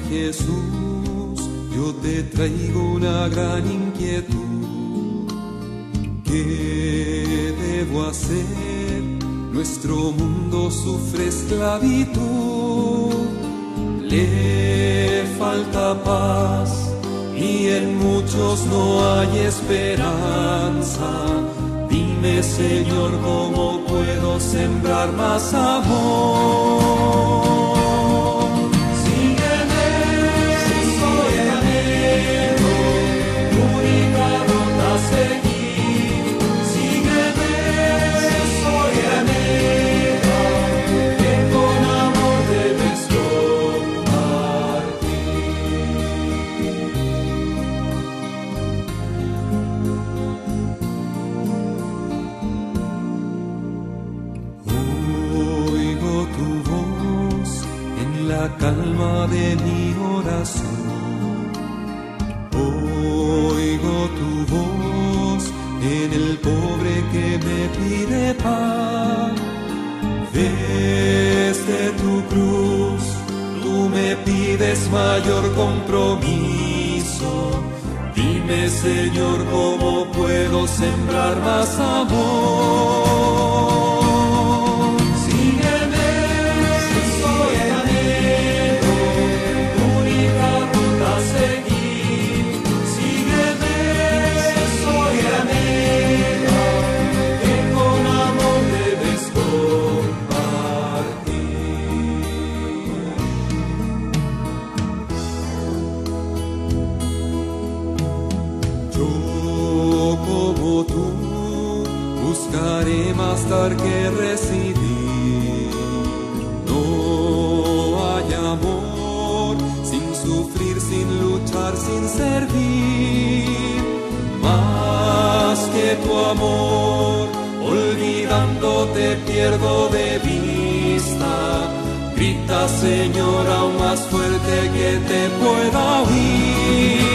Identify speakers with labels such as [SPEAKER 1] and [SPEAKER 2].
[SPEAKER 1] Jesús, yo te traigo una gran inquietud. ¿Qué debo hacer? Nuestro mundo sufre esclavitud. Le falta paz y en muchos no hay esperanza. Dime, Señor, ¿cómo puedo sembrar más amor? Calma de mi oración, oigo tu voz en el pobre que me pide paz. Desde tu cruz tú me pides mayor compromiso. Dime, Señor, ¿cómo puedo sembrar más amor? Buscaré más dar que recibir. No hay amor sin sufrir, sin luchar, sin servir. Más que tu amor, olvidándote pierdo de vista. Grita, Señor, aún más fuerte que te pueda oír.